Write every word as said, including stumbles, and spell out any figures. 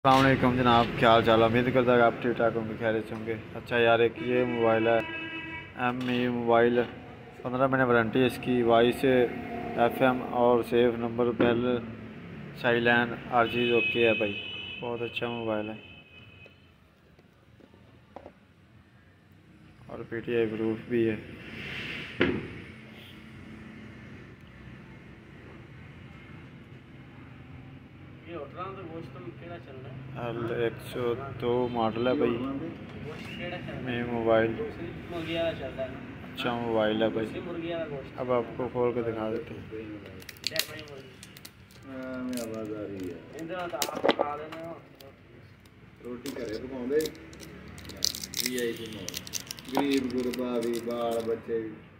अस्सलाम वालेकुम जनाब, क्या हाल चाल। उम्मीद करता है आप ठीक ठाक होंगे, खैरियत से होंगे। अच्छा यार, एक ये मोबाइल है एम ई मोबाइल, पंद्रह महीने वारंटी है इसकी। वॉइस एफ एम और सेफ नंबर बेल साइलेंट हर चीज़ ओके है भाई, बहुत अच्छा मोबाइल है और पी टी आई प्रूफ भी है। एल एक सौ दो मॉडल है भाई में मोबाइल, अच्छा मोबाइल है भाई। अब आपको खोल के दिखा देते हैं। रोटी घरे पकाउंदे गरीब गुरबा भी बाल बच्चे